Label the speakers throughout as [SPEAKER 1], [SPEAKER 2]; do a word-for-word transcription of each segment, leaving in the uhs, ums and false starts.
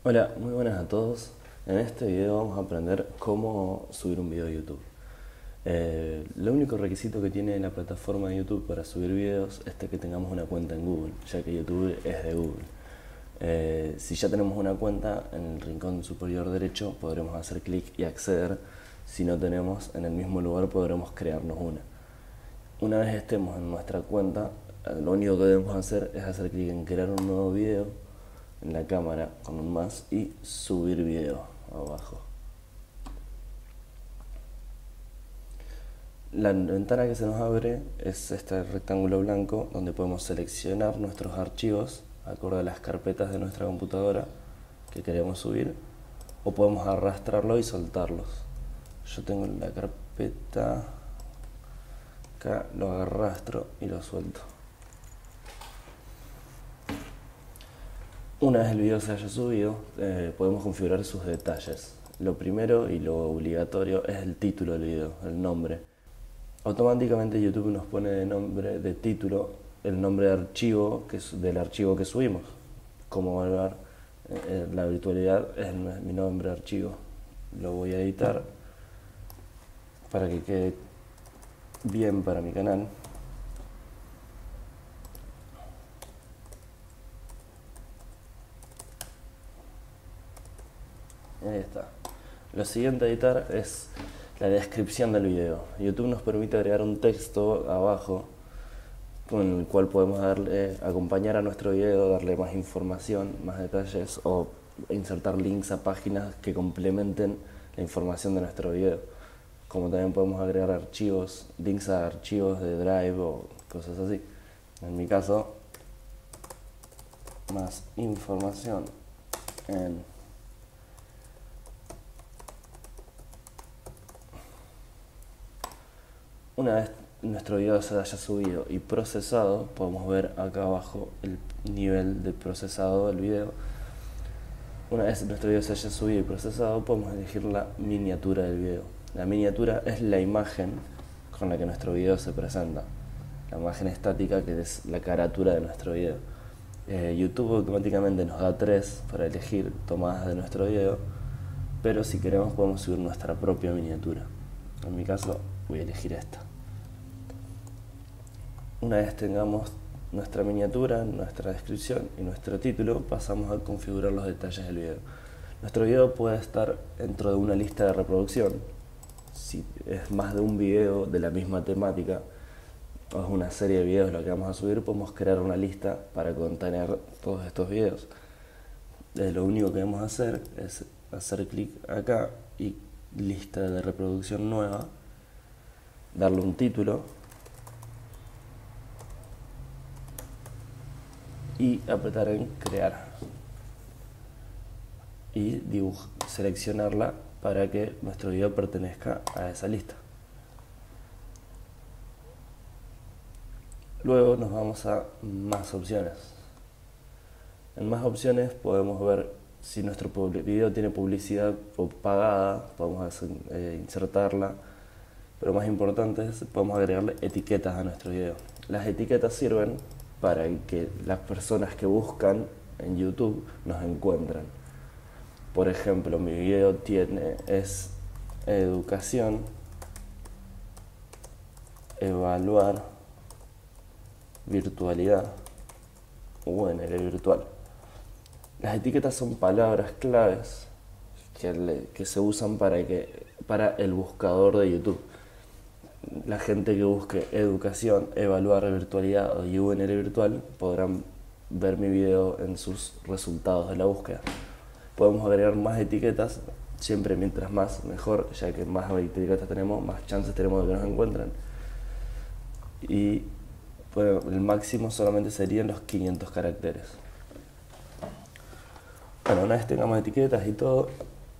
[SPEAKER 1] Hola, muy buenas a todos. En este video vamos a aprender cómo subir un video a YouTube. Eh, lo único requisito que tiene la plataforma de YouTube para subir videos es que tengamos una cuenta en Google, ya que YouTube es de Google. Eh, si ya tenemos una cuenta, en el rincón superior derecho podremos hacer clic y acceder. Si no tenemos, en el mismo lugar podremos crearnos una. Una vez estemos en nuestra cuenta, lo único que debemos hacer es hacer clic en crear un nuevo video en la cámara con un más y subir video abajo. La ventana que se nos abre es este rectángulo blanco donde podemos seleccionar nuestros archivos acorde a las carpetas de nuestra computadora que queremos subir, o podemos arrastrarlo y soltarlos. Yo tengo la carpeta acá, lo arrastro y lo suelto. Una vez el video se haya subido, eh, podemos configurar sus detalles. Lo primero y lo obligatorio es el título del video, el nombre. Automáticamente YouTube nos pone de nombre de título el nombre de archivo que es del archivo que subimos. Como evaluar eh, la virtualidad es mi nombre de archivo. Lo voy a editar para que quede bien para mi canal. Ahí está. Lo siguiente a editar es la descripción del video. YouTube nos permite agregar un texto abajo con el cual podemos darle, acompañar a nuestro video, darle más información, más detalles, o insertar links a páginas que complementen la información de nuestro video. Como también podemos agregar archivos, links a archivos de Drive o cosas así. En mi caso, más información en Una vez nuestro video se haya subido y procesado, podemos ver acá abajo el nivel de procesado del video. Una vez nuestro video se haya subido y procesado, podemos elegir la miniatura del video. La miniatura es la imagen con la que nuestro video se presenta. La imagen estática, que es la carátula de nuestro video. Eh, YouTube automáticamente nos da tres para elegir tomadas de nuestro video, pero si queremos podemos subir nuestra propia miniatura. En mi caso voy a elegir esta. Una vez tengamos nuestra miniatura, nuestra descripción y nuestro título, pasamos a configurar los detalles del video. Nuestro video puede estar dentro de una lista de reproducción. Si es más de un video de la misma temática o es una serie de videos lo que vamos a subir, podemos crear una lista para contener todos estos videos. Eh, lo único que debemos hacer es hacer clic acá y lista de reproducción nueva, darle un título y apretar en crear y seleccionarla para que nuestro video pertenezca a esa lista. Luego nos vamos a más opciones. En más opciones podemos ver si nuestro video tiene publicidad pagada, podemos hacer, eh, insertarla, pero más importante es podemos agregarle etiquetas a nuestro video. Las etiquetas sirven para que las personas que buscan en YouTube nos encuentren. Por ejemplo, mi video tiene es educación, evaluar virtualidad, U N L virtual. Las etiquetas son palabras claves que, le, que se usan para, que, para el buscador de YouTube. La gente que busque educación, evaluar virtualidad o U N L virtual podrán ver mi video en sus resultados de la búsqueda. Podemos agregar más etiquetas, siempre mientras más mejor, ya que más etiquetas tenemos, más chances tenemos de que nos encuentren. Y bueno, el máximo solamente serían los quinientos caracteres. Bueno, una vez tengamos etiquetas y todo,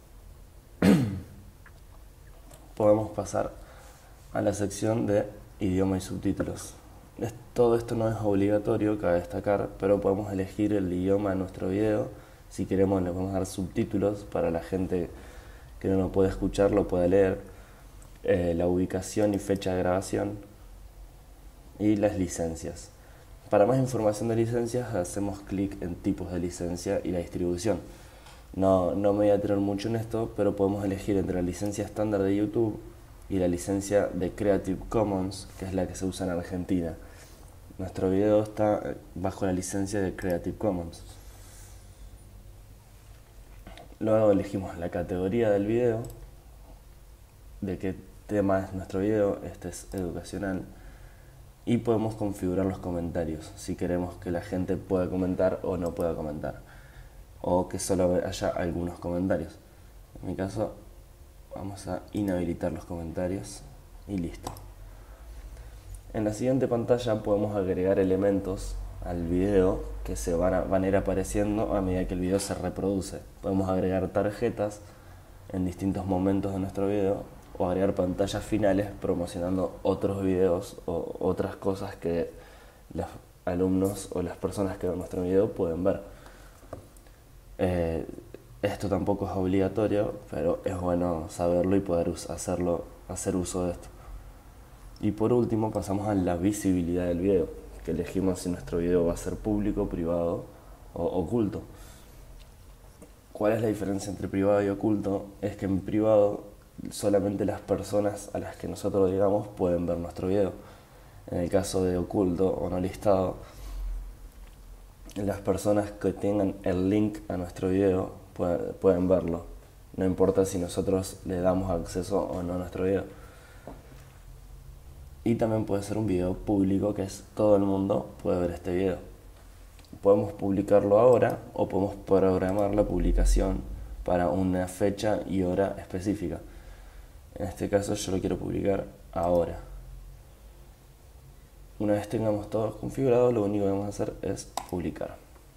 [SPEAKER 1] podemos pasar a la sección de idioma y subtítulos. Todo esto no es obligatorio, cabe destacar, pero podemos elegir el idioma de nuestro video. Si queremos le podemos dar subtítulos para la gente que no lo puede escuchar, lo pueda leer. Eh, la ubicación y fecha de grabación y las licencias. Para más información de licencias hacemos clic en tipos de licencia y la distribución. No, no me voy a tener mucho en esto, pero podemos elegir entre la licencia estándar de YouTube y la licencia de Creative Commons, que es la que se usa en Argentina. Nuestro video está bajo la licencia de Creative Commons. Luego elegimos la categoría del video, de qué tema es nuestro video, este es educacional, y podemos configurar los comentarios, si queremos que la gente pueda comentar o no pueda comentar, o que solo haya algunos comentarios. En mi caso vamos a inhabilitar los comentarios y listo. En la siguiente pantalla podemos agregar elementos al video que se van a, van a ir apareciendo a medida que el video se reproduce. Podemos agregar tarjetas en distintos momentos de nuestro video o agregar pantallas finales promocionando otros videos o otras cosas que los alumnos o las personas que ven nuestro video pueden ver. Eh, esto tampoco es obligatorio, pero es bueno saberlo y poder hacerlo, hacer uso de esto. Y por último pasamos a la visibilidad del video, que elegimos si nuestro video va a ser público, privado o oculto. ¿Cuál es la diferencia entre privado y oculto? Es que en privado solamente las personas a las que nosotros digamos pueden ver nuestro video. En el caso de oculto o no listado, las personas que tengan el link a nuestro video pueden, pueden verlo. No importa si nosotros le damos acceso o no a nuestro video. Y también puede ser un video público, que es todo el mundo puede ver este video. Podemos publicarlo ahora o podemos programar la publicación para una fecha y hora específica. En este caso yo lo quiero publicar ahora. Una vez tengamos todo configurado, lo único que vamos a hacer es publicar.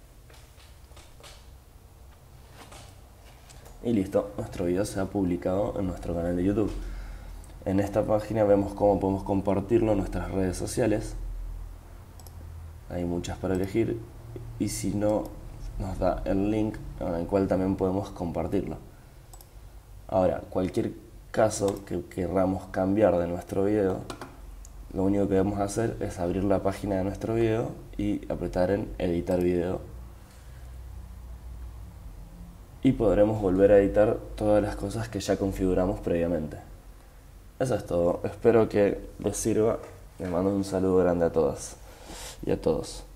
[SPEAKER 1] Y listo, nuestro video se ha publicado en nuestro canal de YouTube. En esta página vemos cómo podemos compartirlo en nuestras redes sociales. Hay muchas para elegir y si no, nos da el link en el cual también podemos compartirlo. Ahora, cualquier caso que queramos cambiar de nuestro video, lo único que debemos hacer es abrir la página de nuestro video y apretar en editar video. Y podremos volver a editar todas las cosas que ya configuramos previamente. Eso es todo, espero que les sirva. Les mando un saludo grande a todas y a todos.